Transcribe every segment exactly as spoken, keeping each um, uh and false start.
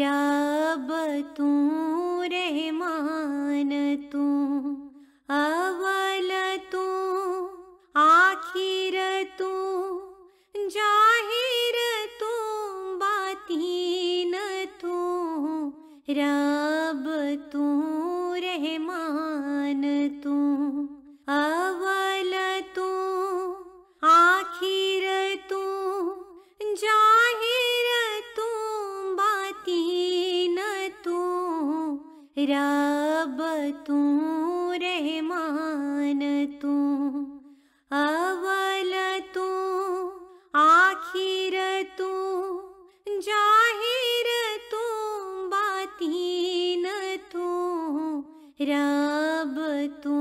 रब तू रहमान तू, अवल तू आखिर तू, जाहिर तू बातीन तू, रब तू रहमान तू, अवल तू आखिर तू, जाहिर तू बातीन तू, रब तू रहमान तू, अवल तू आखिर तू, जाहिर तू बातीन तू, रब तू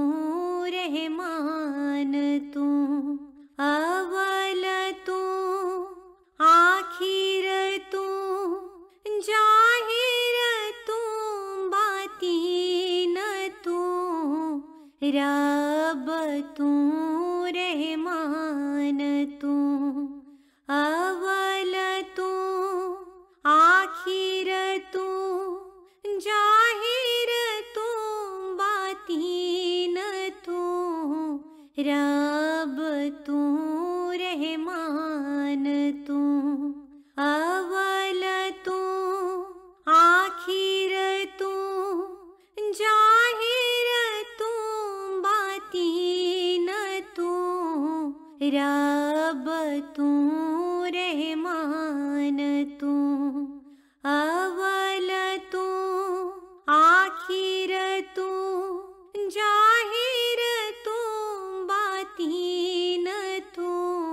रहमान तू, अवल तू आखिर तू, जाहिर तू बातीन तू, रब तू रहमान तू, अवल तू आखिर तू, जाहिर तू बातीन तू, रब तू रहमान तू, अवल तू आखिर तू, जाहिर तू बातीन तू, रब तू रहमान तू, अवल तू आखिर तू, जाहिर तू बातीन तू,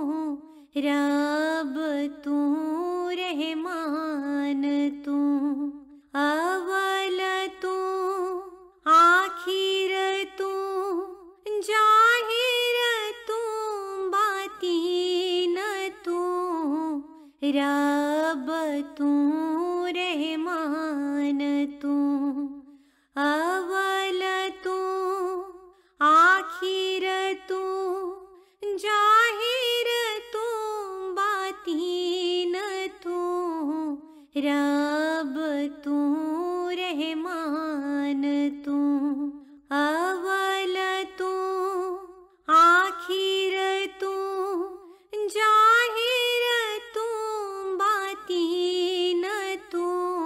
रब तू रहमान तू, अवल तू आखिर तू, जाहिर तू बातीन तू, रब तू रहमान तू, अवल तू आखिर तू, जाहिर तू बातीन तू, रब तू रहमान तू, अवल तू आखिर तू, जाहिर तू बातीन तू,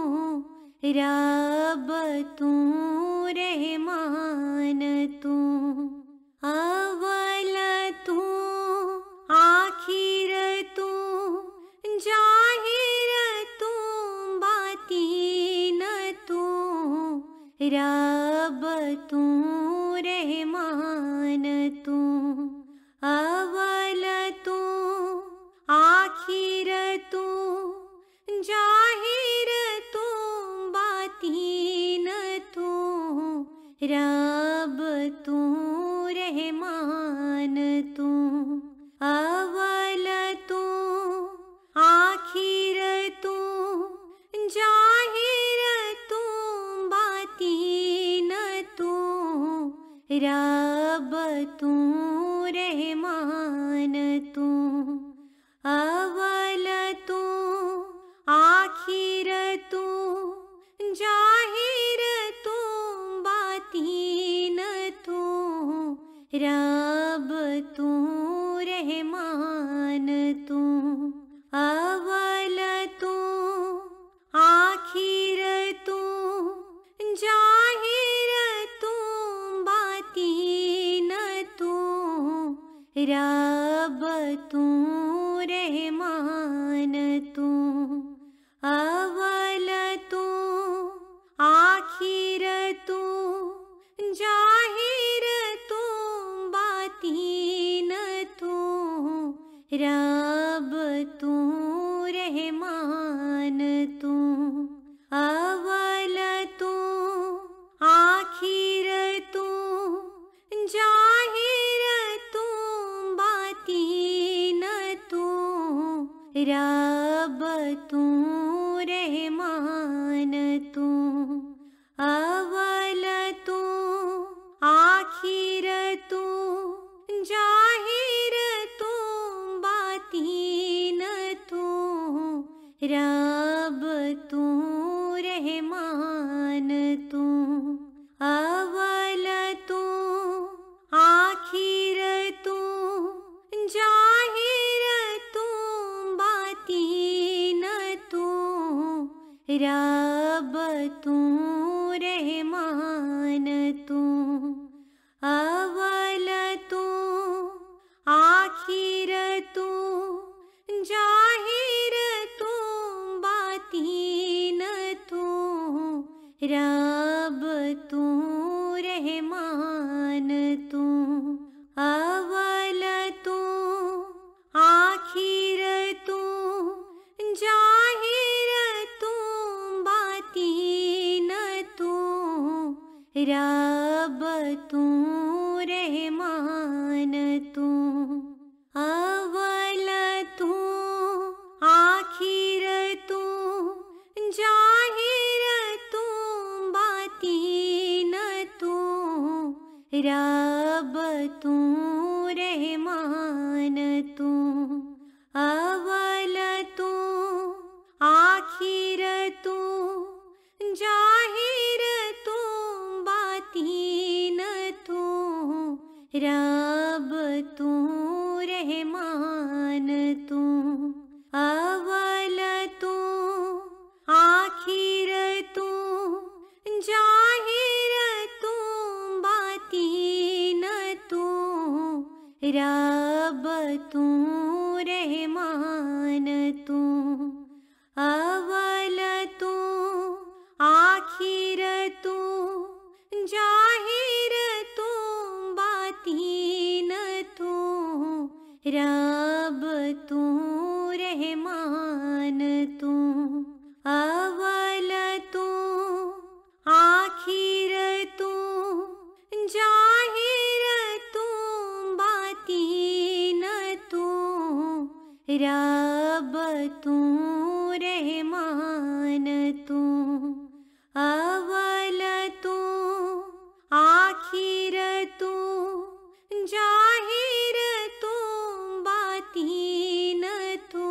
रब तू रहमान तू, अवल तू आखिर तू, जाहिर तू बातीन तू, रब तू रहमान तू, अवल तू आखिर तू, जाहिर तू बातीन तू, रब तू रहमान तू, अवल तू आखिर तू, जाहिर तू बातीन तू, रब तू रहमान तू, अवल तू आखिर तू, जाहिर तू बातीन तू, रब तू रहमान तू, अवल तू आखिर तू, जाहिर तू बातीन तू, रब तू रहमान तू, अवल तू आखिर तू, जाहिर तू बातीन तू, रब तू रहमान तू, अवल तू आखिर तू, जाहिर तू बातीन तू, रब तू रहमान तू, अवल तू आखिर तू, जाहिर तू बातीन तू, रब तू रहमान तू, अव्वल तू, आखिर तू, जाहिर तू, बातीन तू, रब तू, रहमान तू, अव्वल तू, आखिर तू, जाहिर तू, बातीन तू, रब तू, रहमान तू, अव्वल तू, आखिर तू, जाहिर तू, बातीन तू, रब तू, रहमान तू, अव्वल तू, आखिर तू, जाहिर तू, बातीन तू, रब तू, रहमान तू, अव्वल तू, आखिर तू, जाहिर तू, बातीन तू, रब तू, रहमान तू, अव्वल तू, आखिर तू, जाहिर तू, बातीन तू, रब तू, रहमान तू, अव्वल तू, आखिर तू, जाहिर तू, बातीन तू, रब तू, रहमान तू, अव्वल तू, आखिर तू, जाहिर तू, बातीन तू, रब तू, रहमान तू, अव्वल तू, आखिर तू, जाहिर तू, बातीन तू,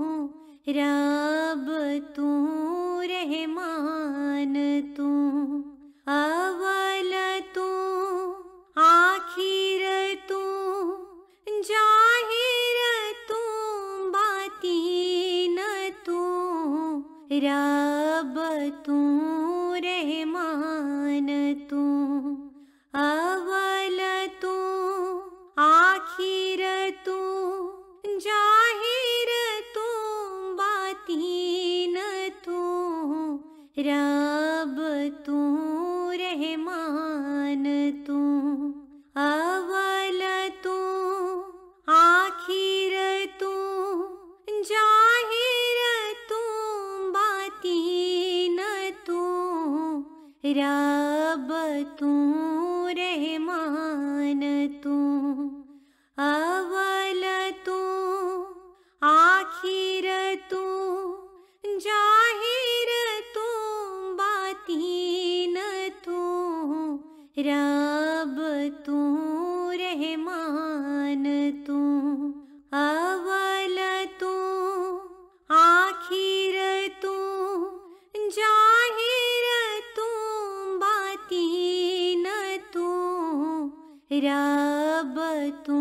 रब तू, रहमान तू, अव्वल तू, आखिर तू, जाहिर तू, बातीन तू, रब तू, रहमान तू, अव्वल तू, आखिर तू, जाहिर तू, बातीन तू, रब तू, रहमान तू, अव्वल तू, आखिर तू, जाहिर तू, बातीन तू, रब तू, रहमान तू, अव्वल तू, आखिर तू, जाहिर तू, बातीन तू, रब तू, रहमान तू, अव्वल तू, आखिर तू, जाहिर तू, बातीन तू, रब तू,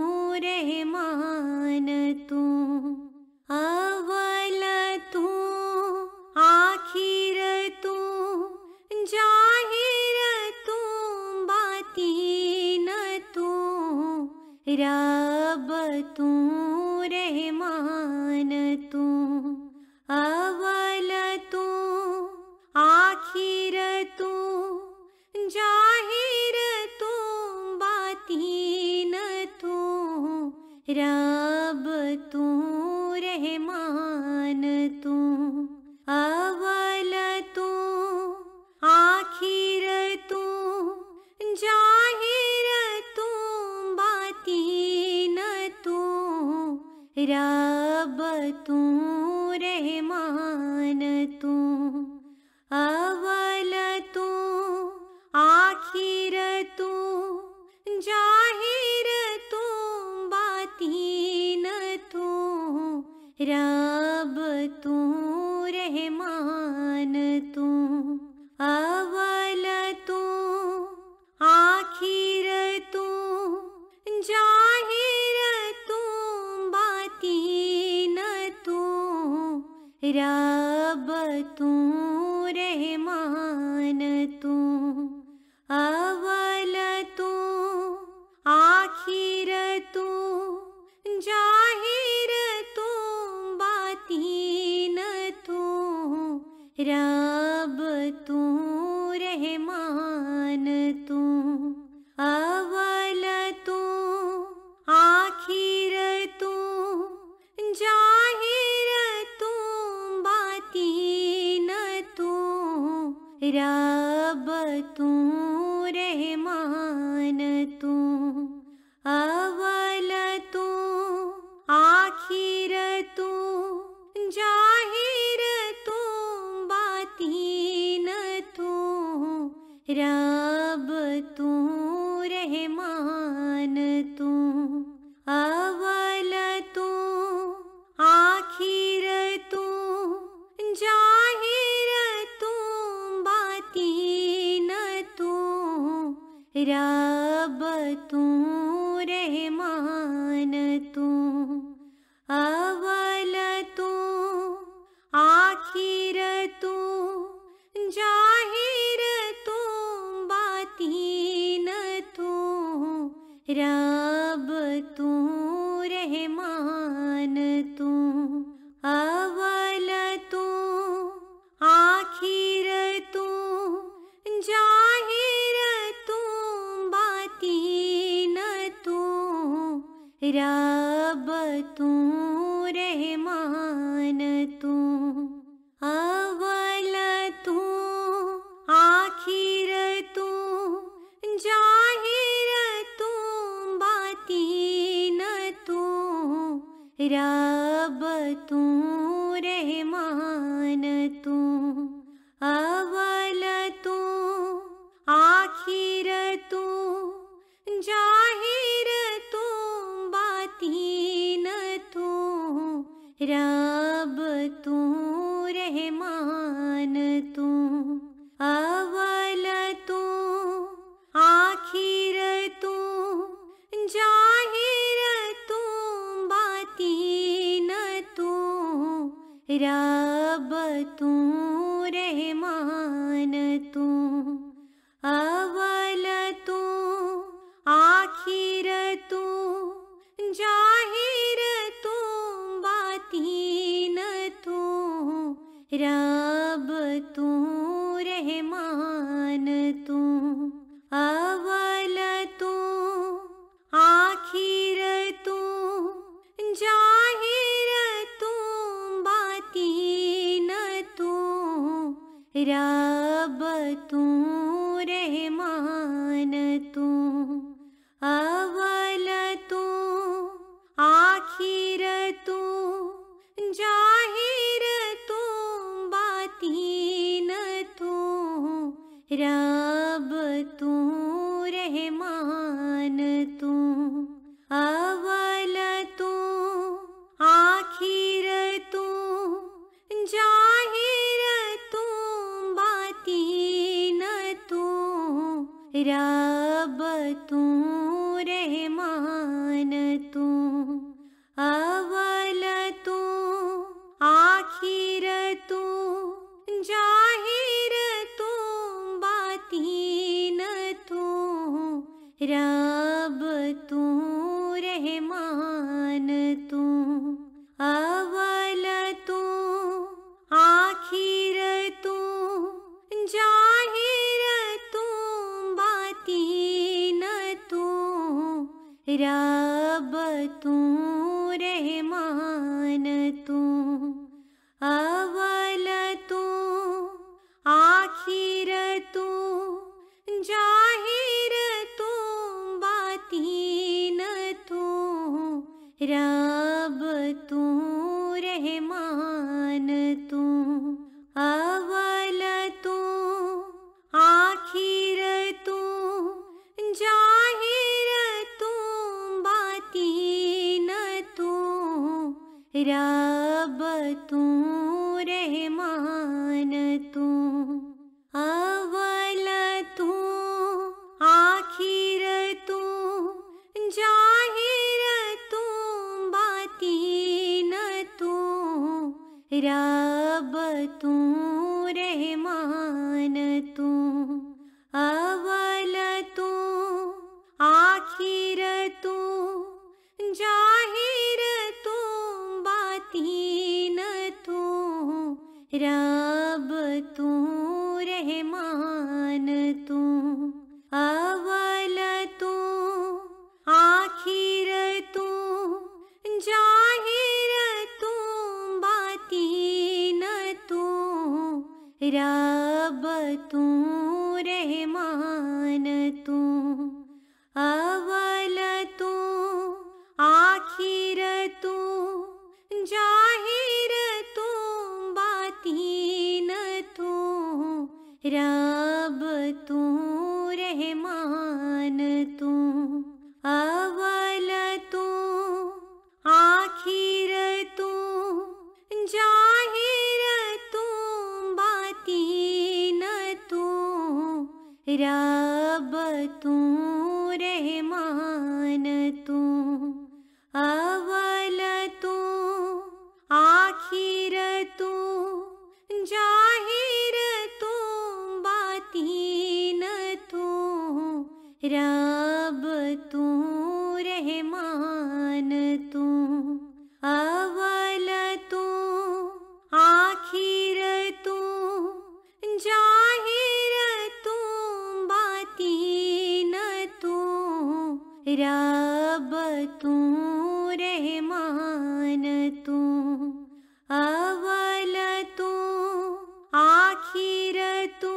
रहमान तू, अव्वल तू, आखिर तू, जाहिर तू, बातीन तू, रब तू, रहमान तू, अव्वल तू, आखिर तू, जाहिर तू, बातीन तू, रब तू, रहमान तू, अव्वल तू, आखिर तू, जाहिर तू, बातीन तू, रब तू, रहमान तू, अव्वल तू, आखिर तू, जाहिर तू, बातीन तू, रब तू, रहमान तू, रब तू रहमान तू, अवल तू आखिर तू, जाहिर तू बातीन तू, रब तू रहमान तू, अवल तू आखिर तू, जाहिर तू बातीन तू, रब तू रहमान तू, अवल तू आखिर तू, जाहिर तू बातीन तू, रब तू रहमान तू, अवल तू आखिर तू, जाहिर तू बातीन तू, रब तू रहमान तू, अवल तू आखिर तू, जाहिर तू बातीन तू, रब तू रहमान तू, अवल तू आखिर तू, जाहिर तू बातीन तू, रब तू रहमान तू, अवल तू आखिर तू, जाहिर तू बातीन तू, रब तू रहमान तू, अवल तू आखिर तू, जाहिर तू बातीन तू, रब तू रहमान तू, अवल तू आखिर तू, जाहिर तू बातीन तू, रब तू रहमान तू, अवल तू आखिर तू, जाहिर तू बातीन तू, रब तू रहमान तू, अवल तू आखिर तू, जाहिर तू बातीन तू, रब तू रहमान तू, अवल तू आखिर तू, जाहिर तू बातीन तू, रब तू रहमान तू, अवल तू आखिर तू, जाहिर तू बातीन तू, रब तू रहमान तू, अवल तू आखिर तू, जाहिर तू बातीन तू, रब तू रहमान तू, अवल तू आखिर तू, जाहिर तू बातीन तू, रब तू रहमान तू, अवल तू आखिर तू, जाहिर तू बातीन तू, रब तू रहमान तू, अवल तू आखिर तू, जाहिर तू बातीन तू, रब तू रहमान तू, अवल तू आखिर तू, जाहिर तू बातीन तू, रब तू रहमान तू, अव्वल तू आखिर तू, जाहिर तू बातीन तू, रब तू रहमान तू, अव्वल तू आखिर तू, जाहिर तू बातीन तू, रब तू रहमान तू, अव्वल तू आखिर तू, जाहिर तू बातीन तू, रब तू रहमान तू, अव्वल तू आखिर तू, जाहिर तू बातीन तू, रब तू रहमान तू, अव्वल तू आखिर तू, जाहिर तू बातीन तू, रब तू रहमान तू, अव्वल तू आखिर तू, जाहिर तू बातीन तू, रब तू रहमान तू, अव्वल तू आखिर तू,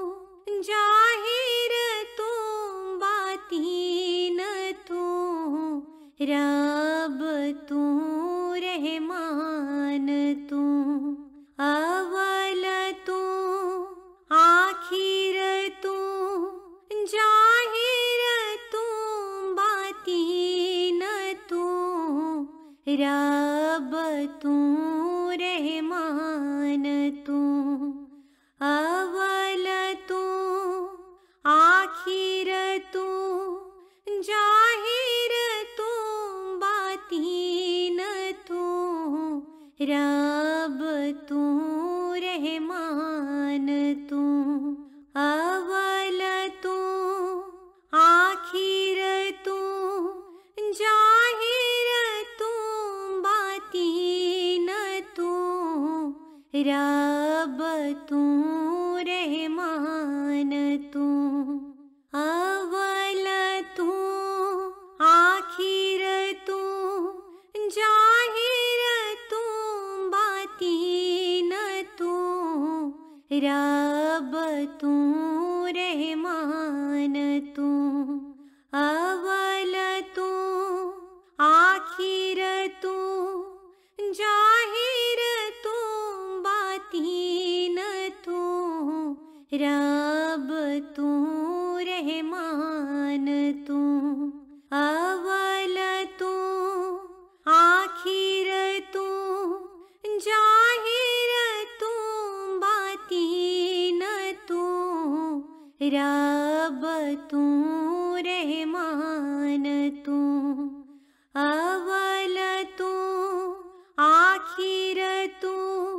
जाहिर तू बातीन तू, रब तू रहमान तू, अव्वल तू आखिर तू, जाहिर तू बातीन तू, रब तू रहमान तू, अव्वल तू आखिर तू, जाहिर तू बातीन तू, रब तू रहमान तू, अव्वल तू आखिर तू, जाहिर तू बातीन तू, रब तू रहमान तू, अव्वल तू आखिर तू, जाहिर तू बातीन तू, रब तू रहमान तू, अव्वल तू आखिर तू, जाहिर तू बातीन तू, रब तू रहमान तू, अव्वल तू आखिर तू, जाहिर तू बातीन तू, रब तू रहमान तू, अव्वल तू आखिर तू,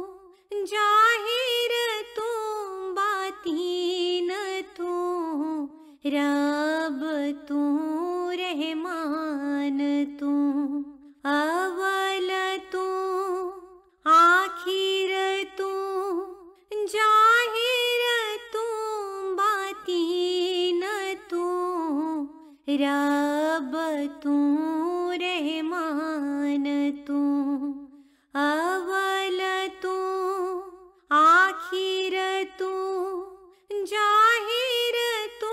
जाहिर तू बातीन तू, रब तू रहमान तू, अव्वल तू आखिर तू, जाहिर तू बातीन तू, रब तू रहमान तू, अव्वल तू आखिर तू, जाहिर तू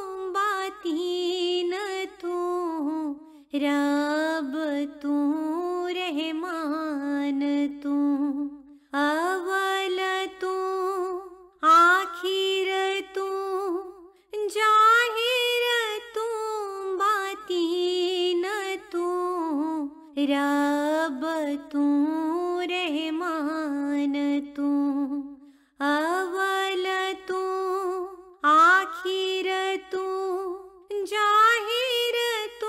बातीन तू, रब तू रहमान तू, अव्वल तू आखिर तू, जाहिर तू बातीन तू, रब तू रहमान तू, अव्वल तू आखिर तू, जाहिर तू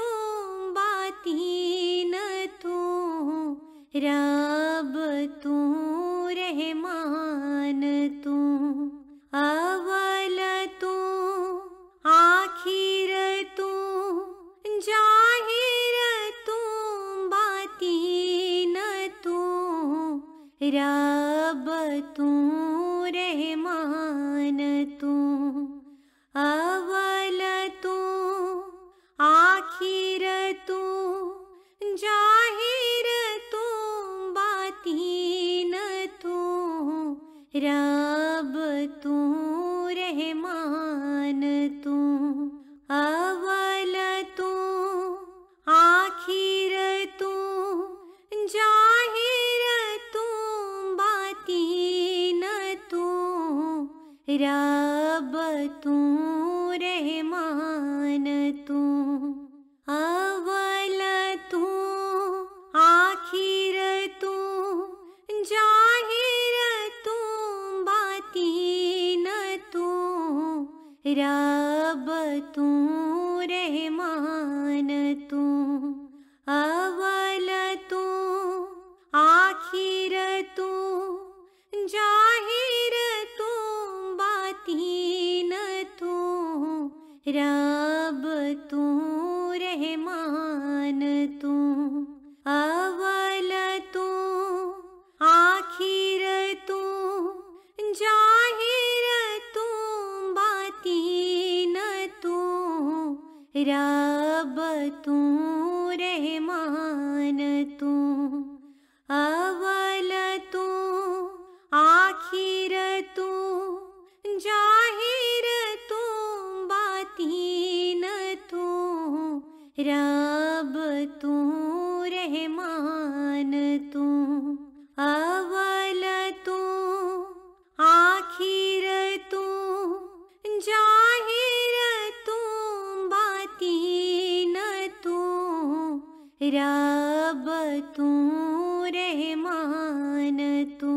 बातीन तू, रब तू रहमान रब तू रहमान तू, अव्वल तू आखिर तू, जाहिर तू बातीन तू, रब तू रहमान तू, अव्वल तू आखिर तू, जाहिर तू बातीन तू, रब तू रहमान तू, अव्वल तू आखिर तू, जाहिर तू बातीन तू, रब तू रहमान तू, अव्वल तू आखिर तू, जाहिर तू बातीन तू, रब तू रहमान तू, अव्वल तू आखिर तू, जाहिर तू बातीन तू, रब तू रहमान तू, अव्वल तू आखिर तू, जाहिर तू बातीन तू, रब तू रहमान तू, अव्वल तू आखिर तू, जाहिर तू बातीन तू, रब तू रहमान तू,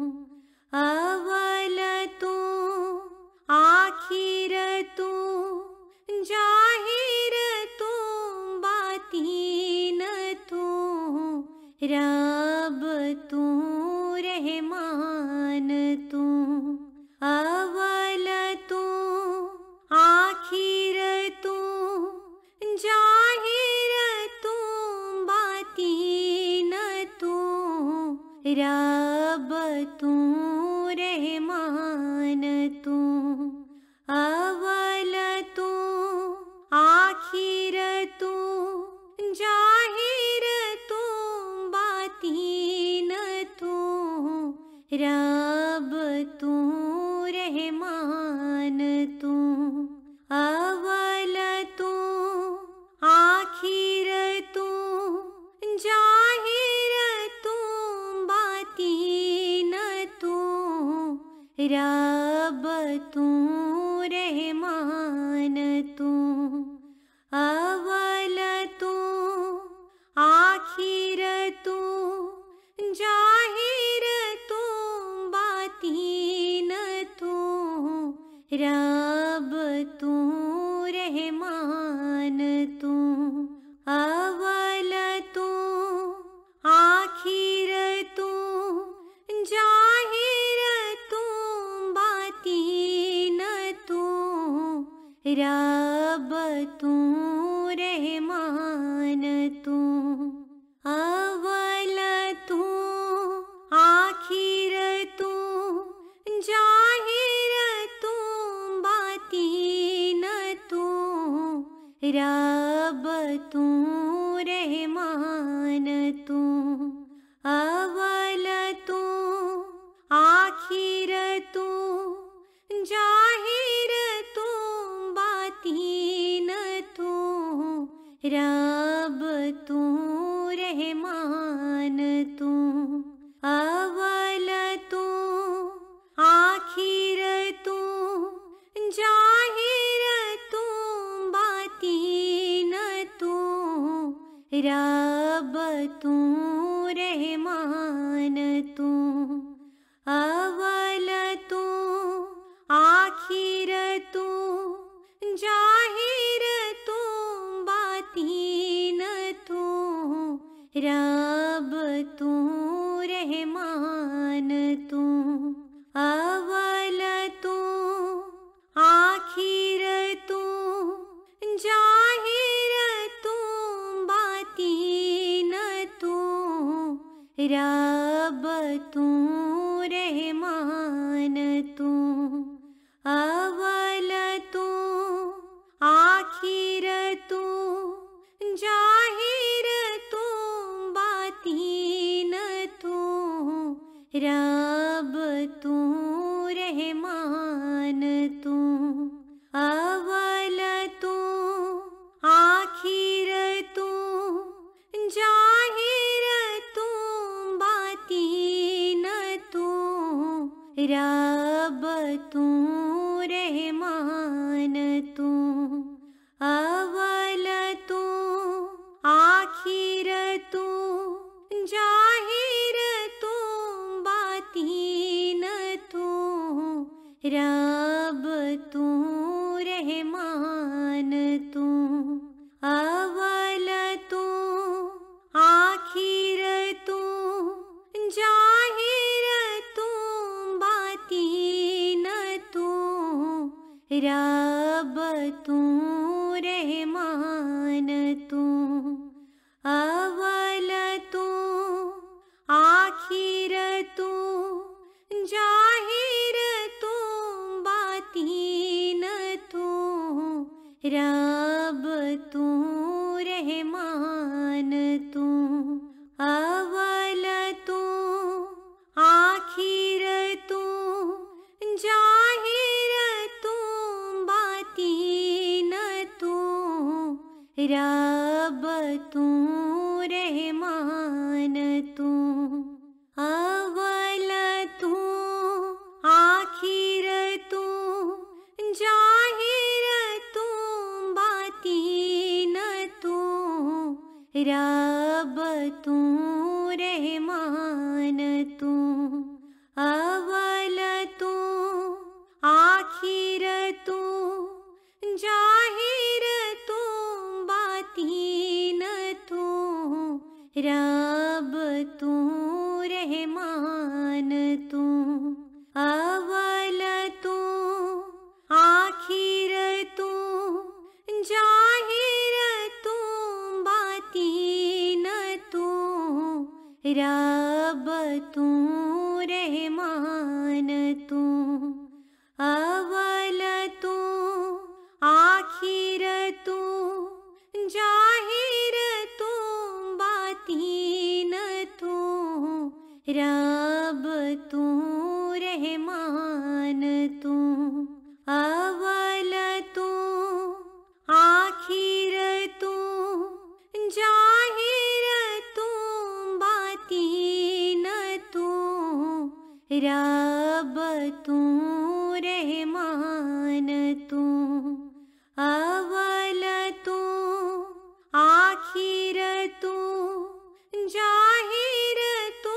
अव्वल तू आखिर तू, जाहिर तू बातीन तू, रब तू रहमान तू, अव्वल तू आखिर तू, जाहिर तू बातीन तू, रब तू रहमान तू, अव्वल तू आखिर तू, जाहिर तू बातीन तू, रब तू रहमान तू, अव्वल तू आखिर तू, जाहिर तू बातीन तू, रब तू रहमान तू, अव्वल तू आखिर तू, जाहिर तू बातीन तू, रब तू रहमान तू, अव्वल तू आखिर तू, जाहिर तू बातीन तू, रब तू रहमान तू, अव्वल तू आखिर तू, जाहिर तू बातीन तू, रब तू रहमान तू, अव्वल तू आखिर तू, जाहिर तू बातीन तू, रब तू रहमान तू, अव्वल तू आखिर तू, जाहिर तू बातीन तू, रब तू रहमान तू, अव्वल तू आखिर तू, जाहिर तू बातीन तू, रब तू रहमान तू, अव्वल तू आखिर तू, जाहिर तू बातीन तू, रब रब तू रहमान तू अव्वल तू आखिर तू जाहिर तू बातीन तू रब तू रहमान तू अव्वल तू आखिर तू जाहिर तू बातीन तू रब तू रहमान तू अव्वल तू आखिर तू जाहिर तू बातीन तू रब तू रहमान तू अव्वल तू आखिर तू जाहिर तू बातीन तू रब तू रहमान तू अव्वल तू आखिर तू जाहिर तू बातीन तू रब तू रहमान तू अव्वल तू आखिर तू जाहिर तू बातीन तू रब तू रहमान तू अव्वल तू आखिर तू जाहिर तू बातीन तू रब तू रहमान तू अव्वल तू आखिर तू जाहिर तू बातीन तू रब तू रहमान तू अव्वल तू आखिर तू जाहिर तू बातीन तू रब तू रहमान तू अव्वल तू आखिर तू जाहिर तू बातीन तू रब तू रहमान तू अव्वल तू आखिर तू जाहिर तू बातीन तू रब तू रहमान तू अव्वल तू आखिर तू जाहिर तू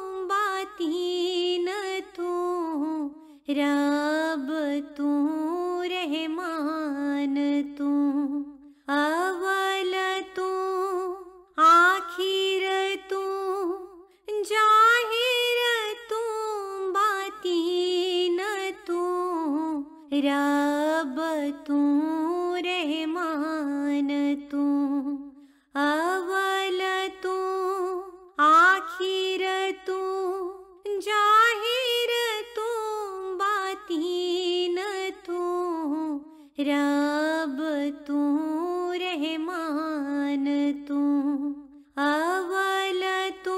बातीन तू रब तू रहमान तू अव्वल तू आखिर तू जाहिर तू बातीन तू रब तू रहमान तू अव्वल तू आखिर तू जाहिर तू बातीन तू रब तू रहमान तू अव्वल तू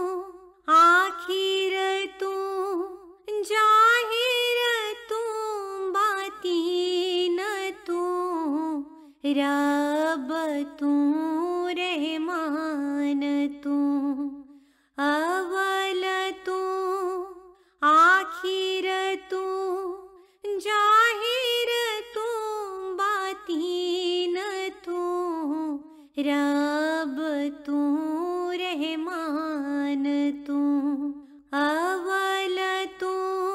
आखिर तू जाहिर तू बातीन तू रब तू रहमान तू अव्वल तू आखिर तू जाहिर तू बातीन तू रब तू रहमान तू अव्वल तू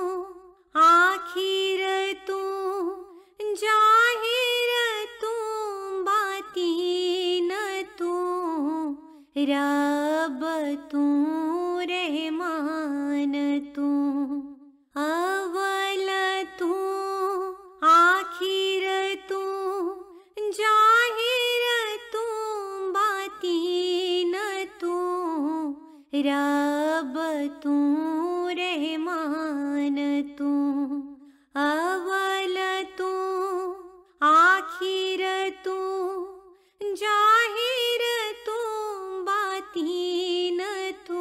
आखिर तू जाहिर तू बातीन तू रब तू रहमान तू अव्वल तू आखिर तू जाहिर तू बातीन तू रब रब तू रहमान तू अव्वल तू आखिर तू जाहिर तू बातीन तू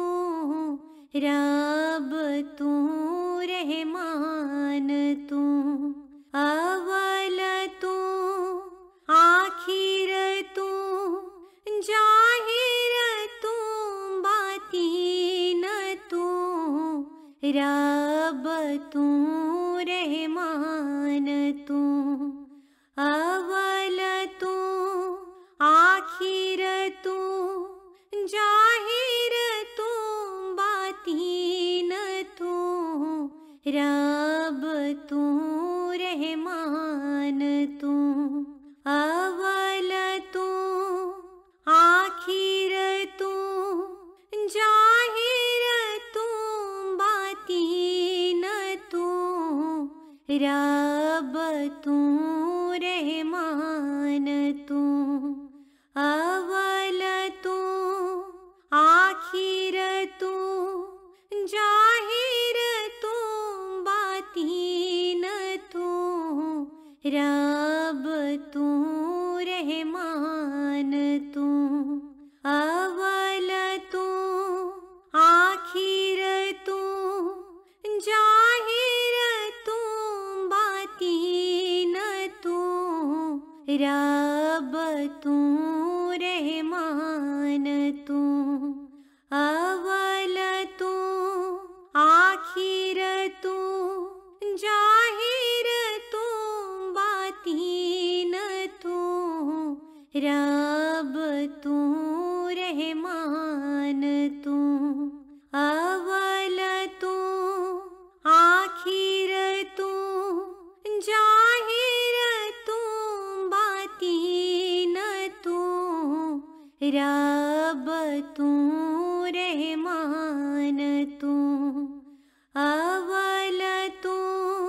रब तू रहमान तू अव्वल तू आखिर तू जाहिर तू बातीन तू रब तू रहमान तू अव्वल तू आखिर तू जाहिर तू बातीन तू रब तू रहमान तू अव्वल तू आखिर तू जाहिर तू बातीन तू रब तू रहमान तू अव्वल तू आखिर तू जाहिर तू बातीन तू रब तू रहमान तू अव्वल तू आखिर तू जाहिर तू बातीन तू रब तू रहमान तू अव्वल तू आखिर तू जाहिर तू बातीन तू रब तू रहमान तू अव्वल तू आखिर तू जाहिर तू बातीन तू रब तू रहमान तू अव्वल तू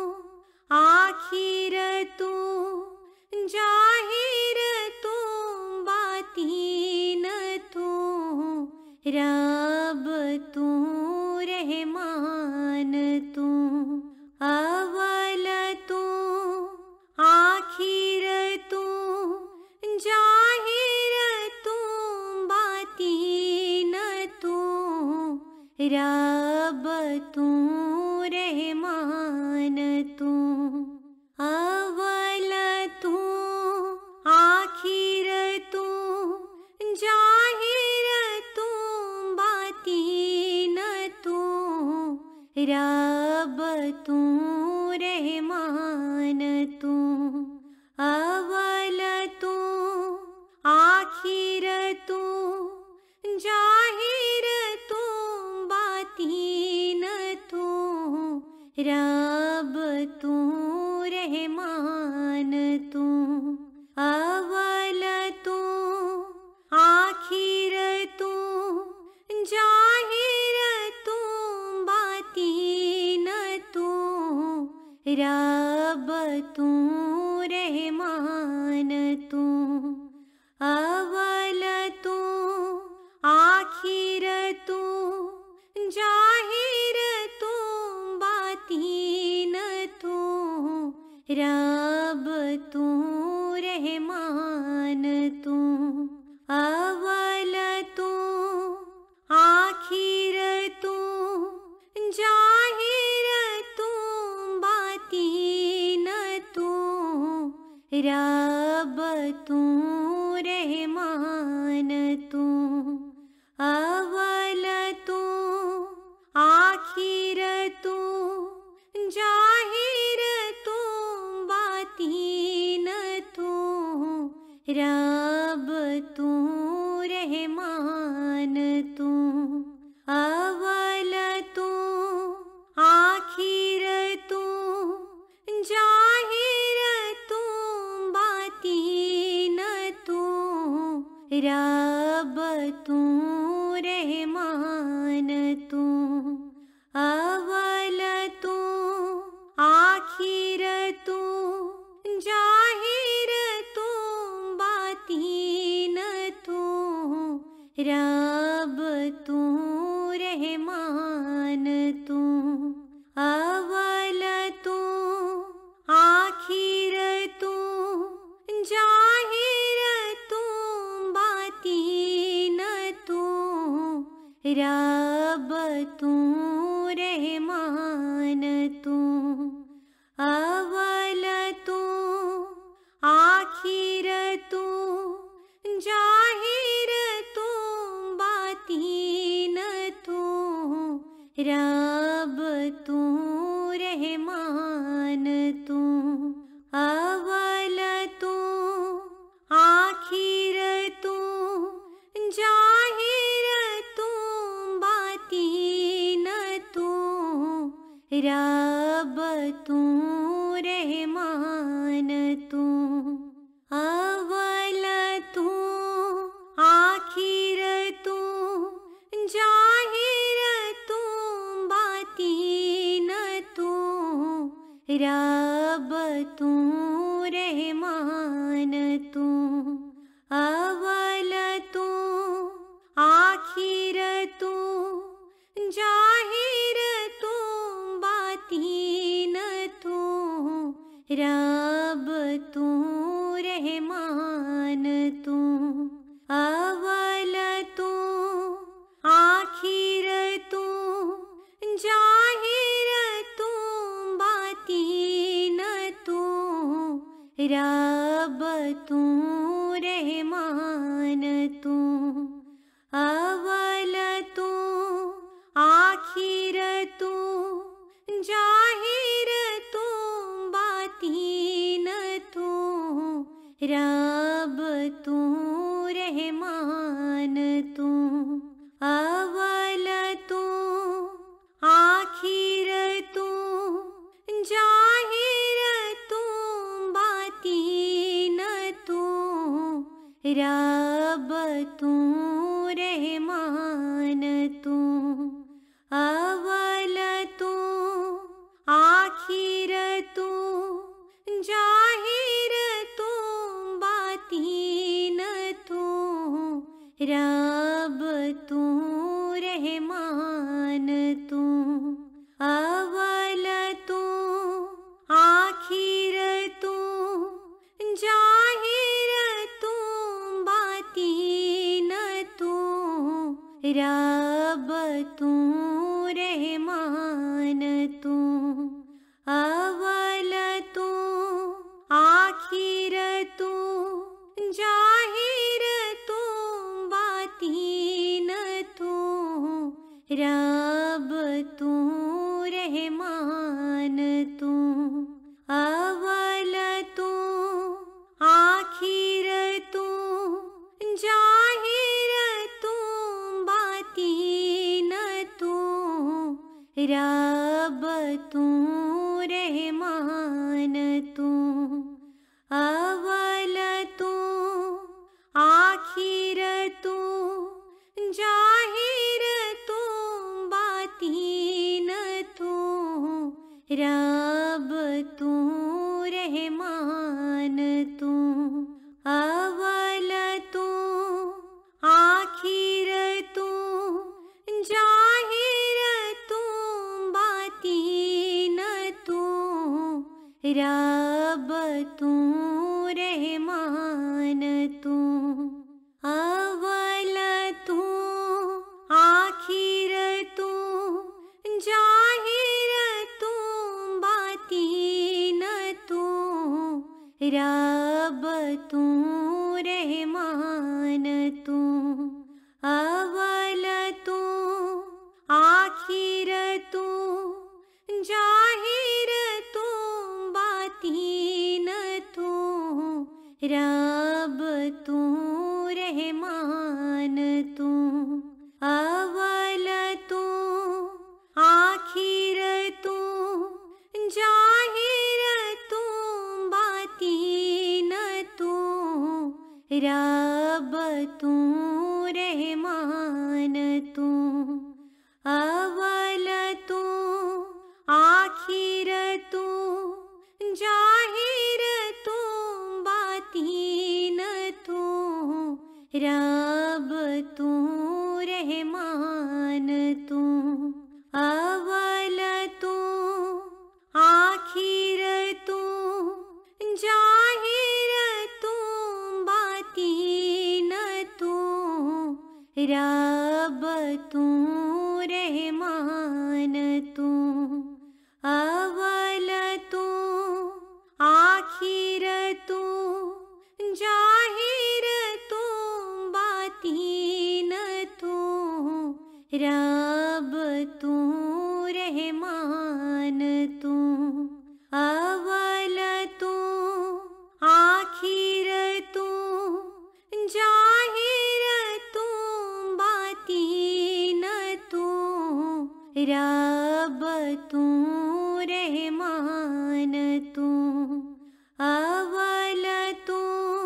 आखिर तू जाहिर तू बातीन तू रब तू रहमान तू अव्वल तू आखिर तू जाहिर तू बातीन तू रब तू रहमान तू अव्वल तू आखिर तू जाहिर तू बातीन तू रब तू रहमान तू अव्वल तू आखिर तू जाहिर तू बातीन तू रब तू रहमान तू अव्वल तू आखिर तू जाहिर तू बातीन तू रब तू रहमान तू अव्वल तू आखिर तू जाहिर तू बातीन तू रब तू रहमान तू अव्वल तू आखिर तू जाहिर तू बातीन तू रब तू रहमान तू अव्वल तू आखिर तू जाहिर तू बातीन तू रब तू रहमान तू अव्वल तू आखिर तू जाहिर तू बातीन तू रब तू रहमान तू अव्वल तू आखिर तू जाहिर तू बातीन तू रब तू रहमान रब तू रहमान तू, अव्वल तू आखिर तू, जाहिर तू बातीन तू, रब तू रहमान तू, अव्वल तू आखिर तू, जाहिर तू बातीन तू, रब तू रहमान तू, अव्वल तू आखिर तू, जाहिर तू बातीन तू, रब तू रहमान तू, अव्वल तू आखिर तू, जाहिर तू बातीन तू, रब तू रहमान तू, अव्वल तू आखिर तू, जाहिर तू बातीन तू, रब तू रहमान तू, अव्वल तू आखिर तू, जाहिर तू बातीन तू, रब तू रहमान तू, अव्वल तू आखिर तू, जाहिर तू बातीन तू, रब तू रहमान तू, अव्वल तू आखिर तू, जाहिर तू बातीन तू, रब तू रहमान तू, अव्वल तू आखिर तू, जाहिर तू बातीन तू, रब तू रहमान तू, अव्वल तू आखिर तू, जाहिर तू बातीन तू, रब तू रहमान तू, अव्वल तू आखिर तू, जाहिर तू बातीन तू, रब तू रहमान तू, अव्वल तू आखिर तू, जाहिर तू बातीन तू, रब तू रहमान तू, अव्वल तू आखिर तू, जाहिर तू बातीन तू, रब तू रहमान तू, अव्वल तू आखिर तू, जाहिर तू बातीन तू, रब तू रहमान तू, अव्वल तू आखिर तू, जाहिर तू बातीन तू, रब तू रहमान तू, अव्वल तू आखिर तू, जाहिर तू बातीन तू, रब तू रहमान तू, अव्वल तू आखिर तू, जाहिर तू बातीन तू, रब तू रहमान तू, अव्वल तू आखिर तू, जाहिर तू बातीन तू, रब रब तू रहमान तू अव्वल तू आखिर तू जाहिर तू बातीन तू रब तू रहमान तू अव्वल तू आखिर तू जाहिर तू बातीन तू रब तू रहमान तू अव्वल तू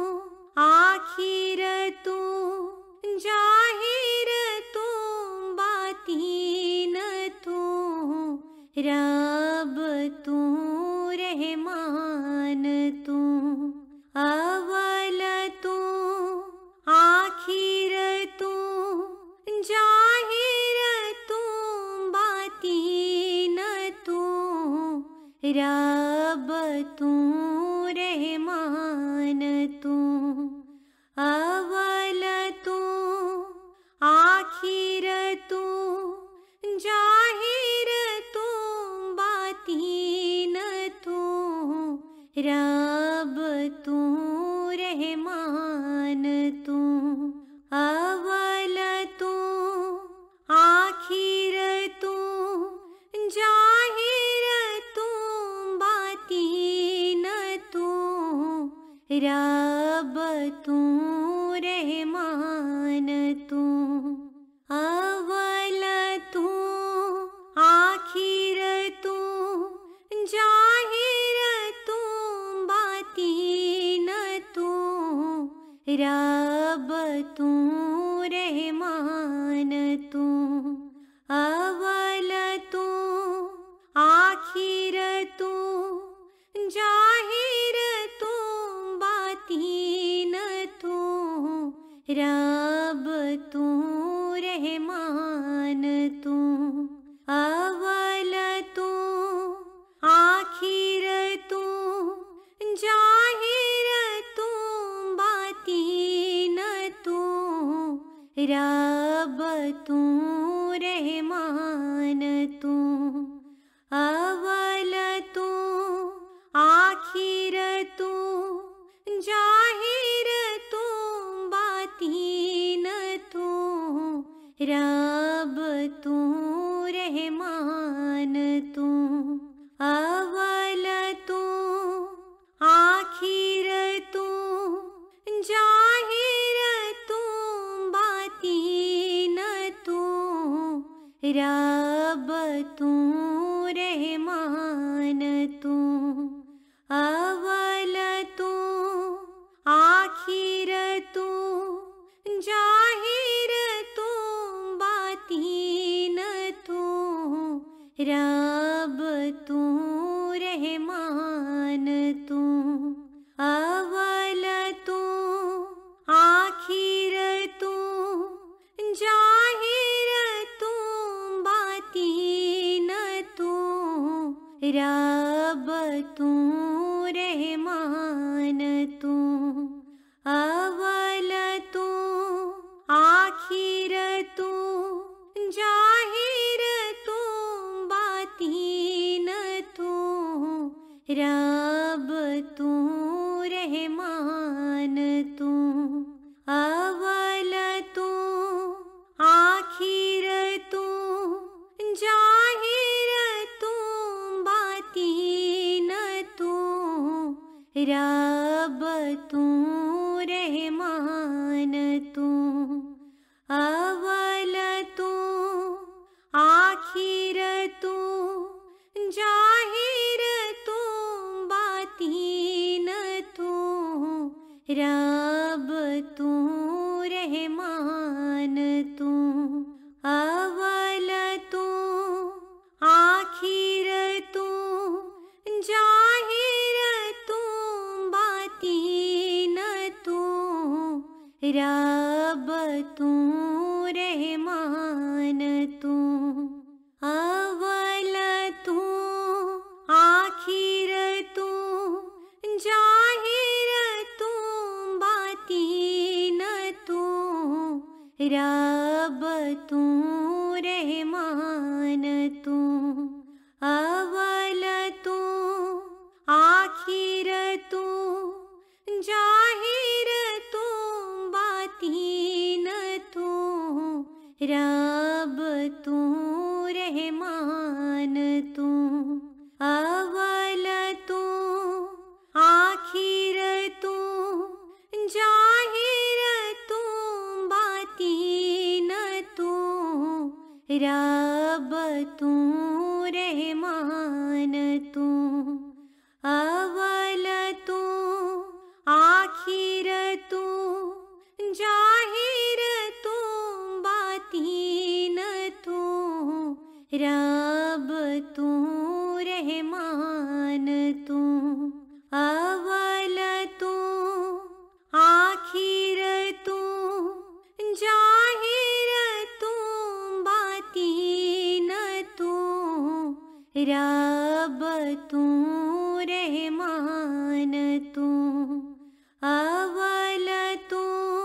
आखिर तू जाहिर तू बातीन तू रब तू रहमान तू अव्वल तू आखिर तू जाहिर तू बातीन तू रब तू रहमान तू अव्वल तू आखिर तू जाहिर तू बातीन तू रब तू रहमान तू अव्वल तू आखिर तू जाहिर तू बातीन तू रब तू रहमान तू अव्वल तू आखिर तू जाहिर तू बातीन तू रब तू रहमान तू अव्वल तू आखिर तू जाहिर तू बातीन तू रब तू रहमान तू अव्वल तू आखिर तू जाहिर तू बातीन तू रब तू रहमान तू अव्वल तू आखिर तू जाहिर तू बातीन तू रब तू रहमान तू अव्वल तू आखिर तू जाहिर तू बातीन तू रब तू रहमान तू अव्वल तू आखिर तू जाहिर तू बातीन तू रब तू रहमान तू अव्वल तू आखिर तू जाहिर तू बातीन तू रब तू रहमान तू अव्वल तू आखिर तू जाहिर तू बातीन तू रब तू रहमान तू अव्वल तू आखिर तू जाहिर तू बातीन तू रब तू रहमान तू अव्वल तू आखिर तू जाहिर तू बातीन तू रब तू रहमान तू अव्वल तू आखिर तू जाहिर तू बातीन तू रब तू रहमान तू अव्वल तू आखिर तू जाहिर तू बातीन तू रब रब तू रहमान तू अवल तू आखिर तू जाहिर तू बातीन तू रब तू रहमान तू अवल तू आखिर तू जाहिर तू बातीन तू रब तू रहमान तू अवल तू आखिर तू जाहिर तू बातीन तू रब तू रहमान तू अवल तू आखिर तू जाहिर तू बातीन तू रब तू रहमान तू अवल तू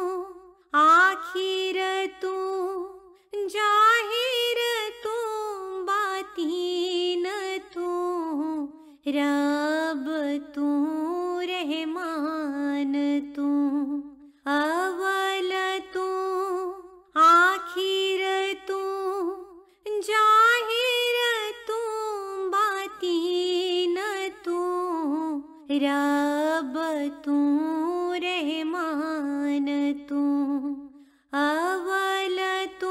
आखिर तू जाहिर तू बातीन तू रब तू रहमान तू अवल तू आखिर तू जाहिर तू बातीन तू रब तू रहमान तू अवल तू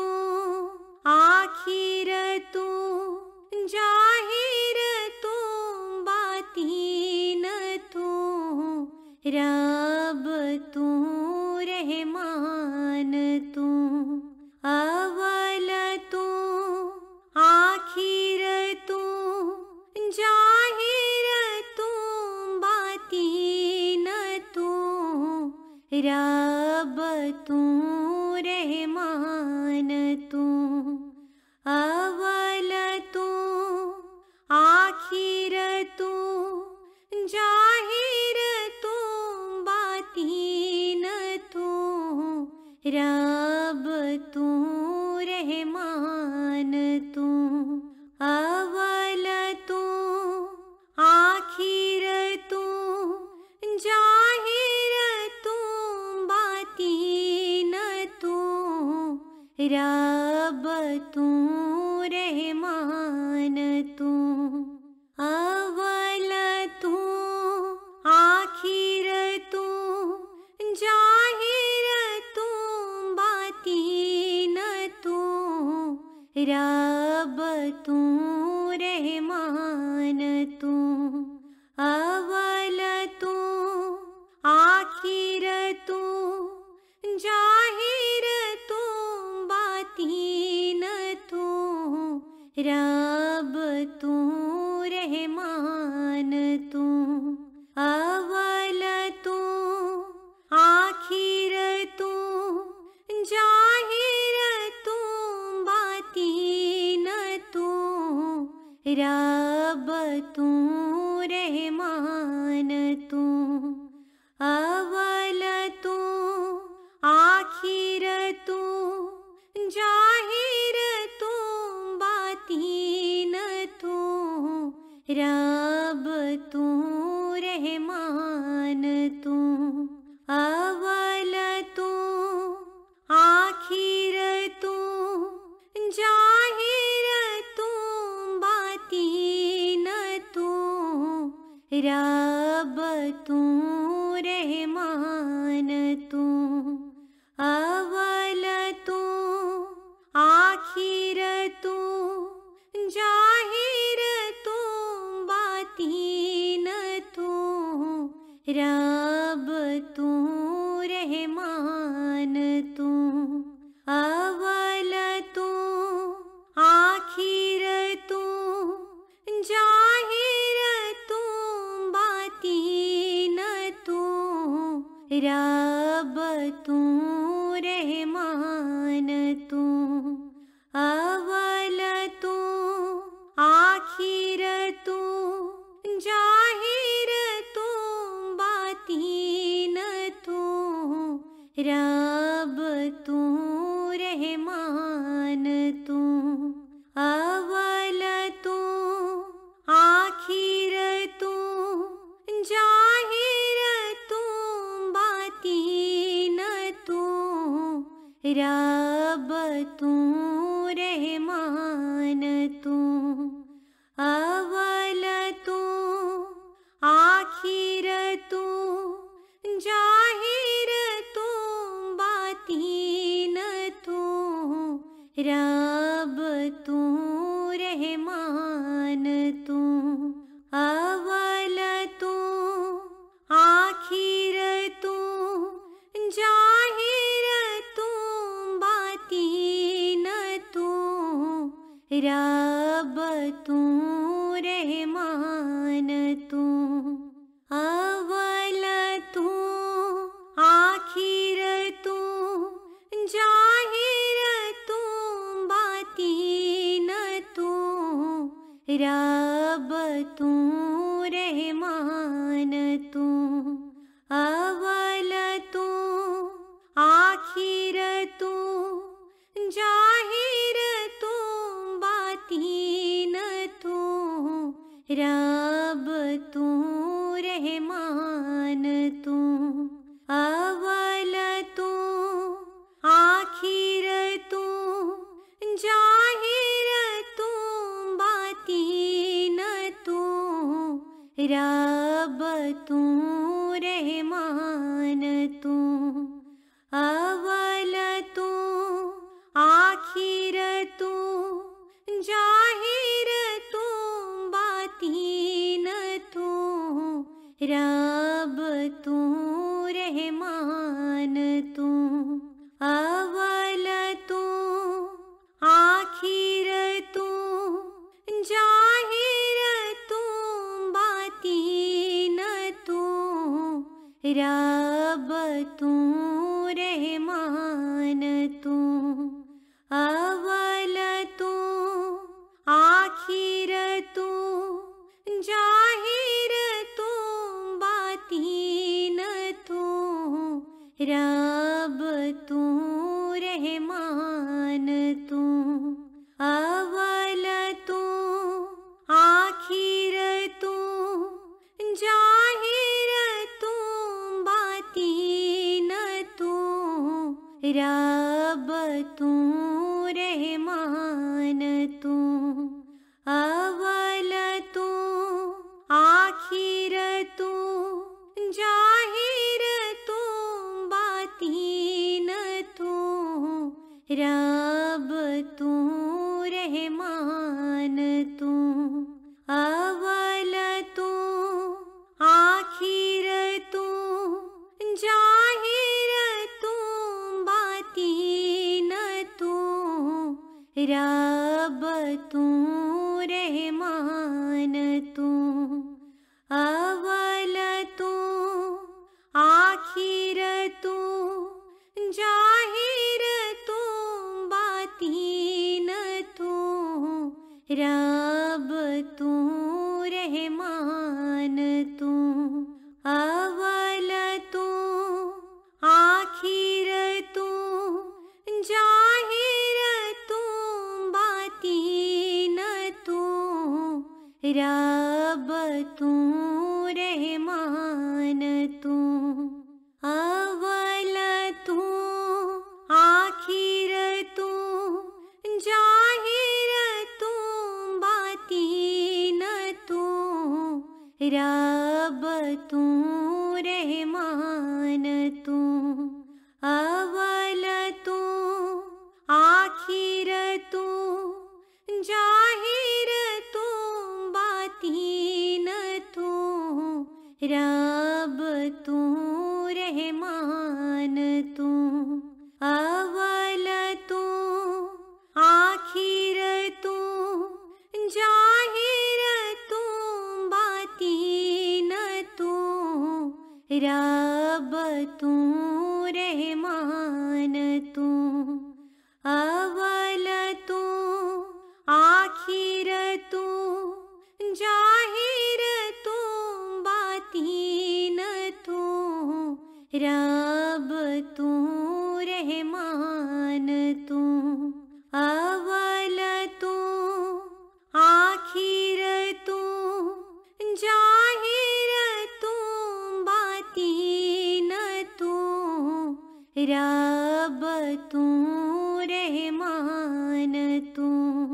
आखिर तू जाहिर तू बातीन तू रब तू रहमान तू अवल तू आखिर तू जाहिर तू बातीन तू रब तू रहमान तू अवल तू आखिर तू जाहिर तू बातीन तू रब तू रहमान तू अवल तू आखिर तू जाहिर तू बातीन तू रब तू रहमान तू अवल तू आखिर तू जाहिर तू बातीन तू रब तू रहमान तू अवल तू आखिर तू जाहिर तू बातीन तू रब तू रहमान तू अवल तू आखिर तू जाहिर तू बातीन तू रब तू रहमान तू अवल तू आखिर तू जाहिर तू बातीन तू रब तू रहमान तू अवल तू आखिर तू जाहिर तू बातीन तू रब तू रहमान तू अवल तू आखिर तू जाहिर तू बातीन तू रब तू रहमान तू अवल तू आखिर तू जाहिर तू बातीन तू रब तू रहमान तू अवल तू आखिर तू जाहिर तू बातीन तू रब तू रहमान तू, अव्वल तू, आखिर तू, जाहिर तू, बातीन तू, रब तू, रहमान तू, अव्वल तू, आखिर तू, जाहिर तू, बातीन तू, रब तू, रहमान तू, अव्वल तू, आखिर तू, जाहिर तू, बातीन तू, रब तू, रहमान तू, अव्वल तू, आखिर तू, जाहिर तू, बातीन तू, रब तू, रहमान तू, अव्वल तू, आखिर तू, जाहिर तू, बातीन तू, रब तू, रहमान तू, अव्वल तू, आखिर तू, जाहिर तू, बातीन तू, रब तू, रहमान तू, अव्वल तू, आखिर तू, जाहिर तू, बातीन तू, रब तू, रहमान तू, अव्वल तू, आखिर तू, जाहिर तू, बातीन तू, रब तू, रहमान तू, अव्वल तू, आखिर तू, जाहिर तू, बातीन तू, रब तू, रहमान तू, अव्वल तू, आखिर तू, जाहिर तू, बातीन तू, रब तू, रहमान तू, अव्वल तू, आखिर तू, जाहिर तू, बातीन तू, रब तू, रहमान तू, अव्वल तू, आखिर तू, जाहिर तू, बातीन तू, रब तू, रहमान तू, अव्वल तू, आखिर तू, जाहिर तू, बातीन तू, रब तू, रहमान तू, अव्वल तू, आखिर तू, जाहिर तू, बातीन तू, रब तू, रहमान तू, अव्वल तू, आखिर तू, जाहिर तू, बातीन तू, रब तू, रहमान तू, अव्वल तू, आखिर तू, जाहिर तू, बातीन तू, रब तू, रहमान तू, अव्वल तू, आखिर तू, जाहिर तू, बातीन तू, रब तू, रहमान तू, अव्वल तू, आखिर तू, जाहिर तू, बातीन तू, रब तू, रहमान तू अवल तू आखिर तू जाहिर तू बातीन तू रब तू रहमान तू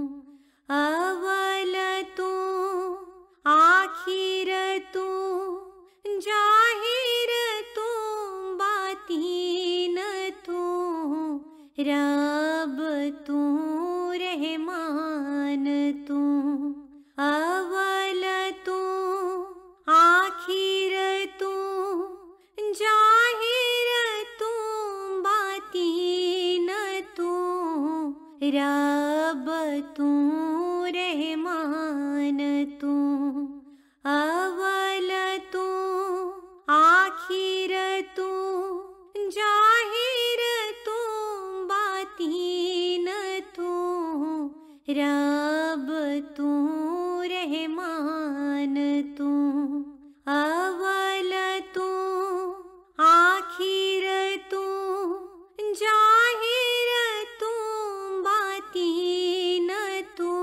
अवल तू आखिर तू जाहिर तू बातीन तू रब तू रहमान तू अवल तू आखिर तू जाहिर तू बातीन तू रब तू रहमान तू अवल तू आखिर तू जाहिर तू बातीन तू रब तू रहमान तू अवल तू आखिर तू जाहिर तू बातीन तू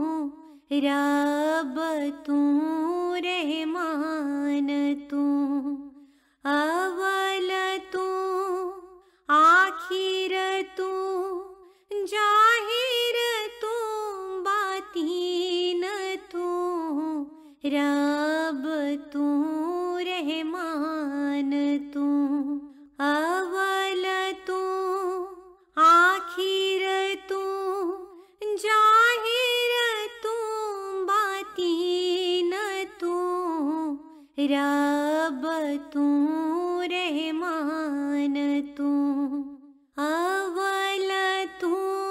रब तू रहमान तू अवल तू आखिर तू जाहिर तू बातीन तू रब तू रहमान तू अवल तू आखिर तू जाहिर तू बातीन तू रब तू रहमान तू अवल तू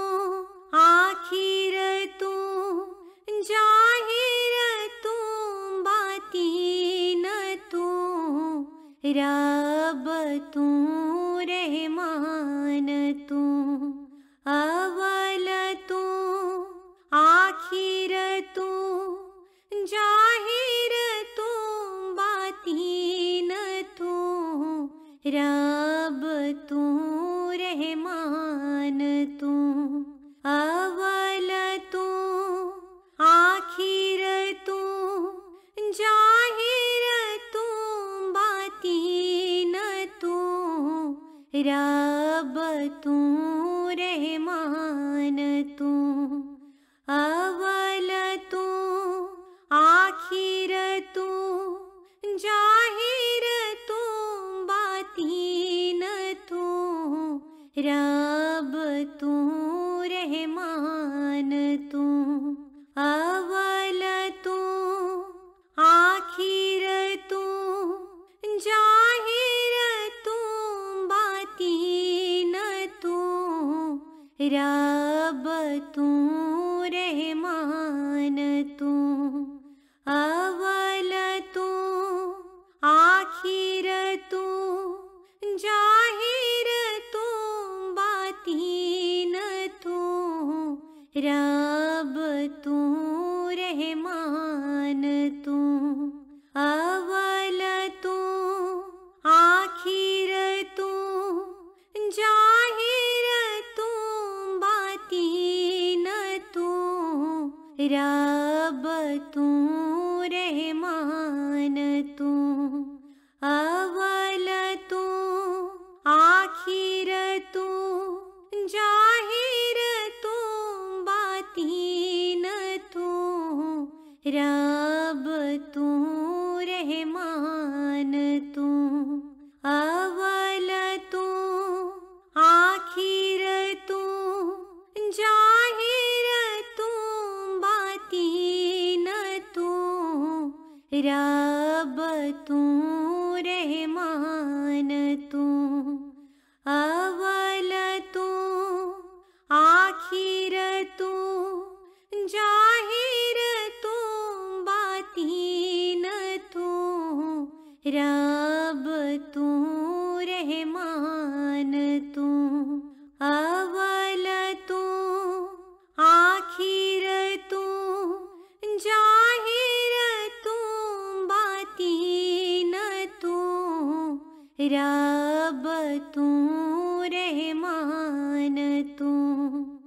आखिर तू जाहिर तू बातीन तू रब तू रहमान तू अवल तू आखिर तू जाहिर तू बातीन तू रब तू रहमान तू अवल तू आखिर तू जाहिर तू बातीन तू रब तू रहमान तू अवल तू आखिर तू जाहिर तू बातीन तू रब तू रहमान तू अवल तू आखिर तू जाहिर तू बातीन तू रब तू रहमान तू अवल तू आखिर तू जाहिर तू बातीन तू रब तू रहमान तू अवल तू आखिर तू जाहिर तू बातीन तू रब तू रहमान तू अवल तू आखिर तू जाहिर तू बातीन तू रब तू रहमान तू अवल तू आखिर तू जाहिर तू बातीन तू रब तू रहमान तू अवल तू आखिर तू जाहिर तू बातीन तू रब तू रहमान तू अवल तू आखिर तू जाहिर तू बातीन तू रब तू रहमान तू